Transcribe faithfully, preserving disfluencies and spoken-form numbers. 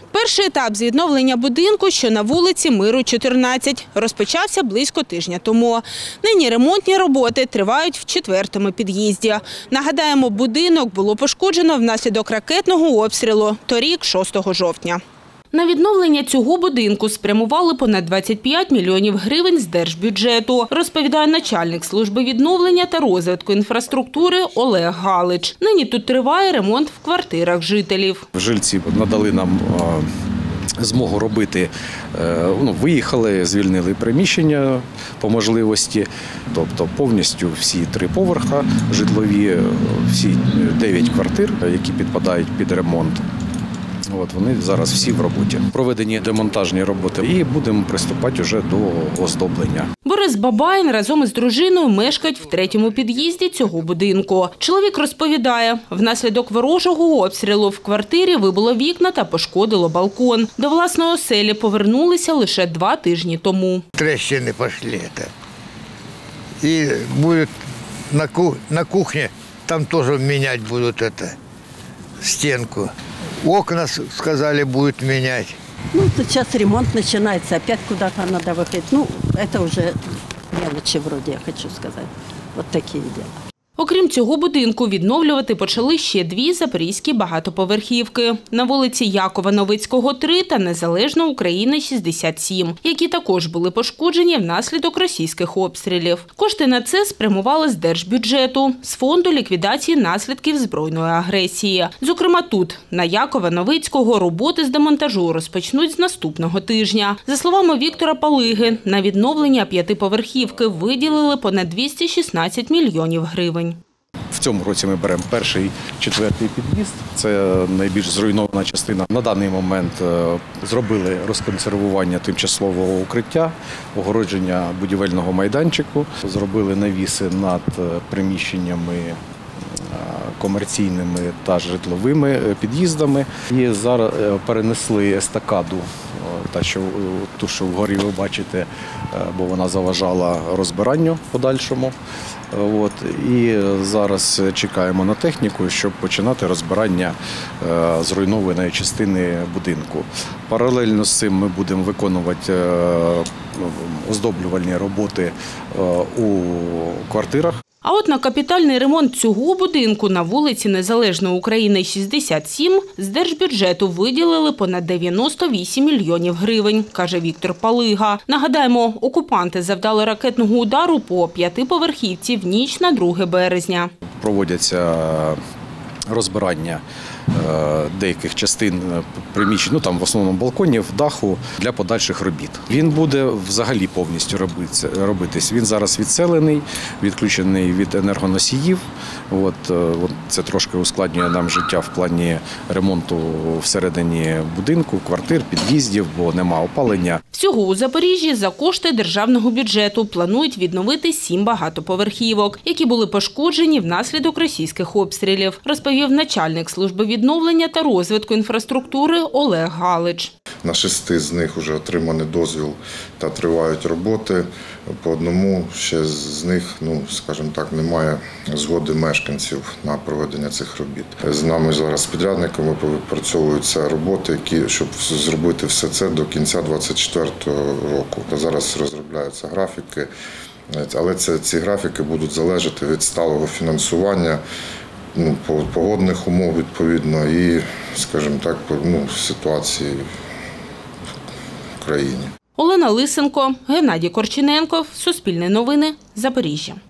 Перший етап з відновлення будинку, що на вулиці Миру, чотирнадцять, розпочався близько тижня тому. Нині ремонтні роботи тривають в четвертому під'їзді. Нагадаємо, будинок було пошкоджено внаслідок ракетного обстрілу торік, шостого жовтня. На відновлення цього будинку спрямували понад двадцять п'ять мільйонів гривень з держбюджету, розповідає начальник служби відновлення та розвитку інфраструктури Олег Галич. Нині тут триває ремонт в квартирах жителів. Жильці надали нам змогу робити, ну, виїхали, звільнили приміщення по можливості, тобто повністю всі три поверха житлові, всі дев'ять квартир, які підпадають під ремонт. От, вони зараз всі в роботі. Проведені демонтажні роботи і будемо приступати вже до оздоблення. Борис Бабаїн разом із дружиною мешкають в третьому під'їзді цього будинку. Чоловік розповідає, внаслідок ворожого обстрілу в квартирі вибило вікна та пошкодило балкон. До власної оселі повернулися лише два тижні тому. Трещини пішли. І буде на кухні, там теж міняти будуть стінку. Окна, сказали, будут менять. Ну, сейчас ремонт начинается, опять куда-то надо выходить. Ну, это уже мелочи вроде, я хочу сказать. Вот такие дела. Окрім цього будинку, відновлювати почали ще дві запорізькі багатоповерхівки на вулиці Якова Новицького, три та Незалежна України, шістдесят сім, які також були пошкоджені внаслідок російських обстрілів. Кошти на це спрямували з держбюджету, з фонду ліквідації наслідків збройної агресії. Зокрема, тут, на Якова Новицького, роботи з демонтажу розпочнуть з наступного тижня. За словами Віктора Палиги, на відновлення п'ятиповерхівки виділили понад двісті шістнадцять мільйонів гривень. В цьому році ми беремо перший, четвертий під'їзд. Це найбільш зруйнована частина. На даний момент зробили розконсервування тимчасового укриття, огородження будівельного майданчику, зробили навіси над приміщеннями комерційними та житловими під'їздами. І зараз перенесли естакаду, та, що, ту, що вгорі ви бачите, бо вона заважала розбиранню подальшому. От, і зараз чекаємо на техніку, щоб починати розбирання е, зруйнованої частини будинку. Паралельно з цим ми будемо виконувати е, оздоблювальні роботи е, у квартирах. А от на капітальний ремонт цього будинку на вулиці Незалежної України, шістдесят сім, з держбюджету виділили понад дев'яносто вісім мільйонів гривень, каже Віктор Палига. Нагадаємо, окупанти завдали ракетного удару по п'ятиповерхівці в ніч на друге березня. Проводяться розбирання деяких частин приміщень, ну там в основному балконів, даху для подальших робіт. Він буде взагалі повністю робитись. Він зараз відселений, відключений від енергоносіїв. От, це трошки ускладнює нам життя в плані ремонту всередині будинку, квартир, під'їздів, бо нема опалення. Всього у Запоріжжі за кошти державного бюджету планують відновити сім багатоповерхівок, які були пошкоджені внаслідок російських обстрілів, розповів начальник служби відновлення та розвитку інфраструктури Олег Галич. На шести з них вже отриманий дозвіл та тривають роботи. По одному ще з них, ну, скажімо так, немає згоди мешканців на проведення цих робіт. З нами зараз з підрядниками відпрацьовуються роботи, які, щоб зробити все це до кінця двадцять четвертого року. Зараз розробляються графіки, але це, ці графіки будуть залежати від сталого фінансування, ну, погодних умов відповідно і, скажімо так, ну, ситуації в країні. Олена Лисенко, Геннадій Корчиненков, Суспільне новини, Запоріжжя.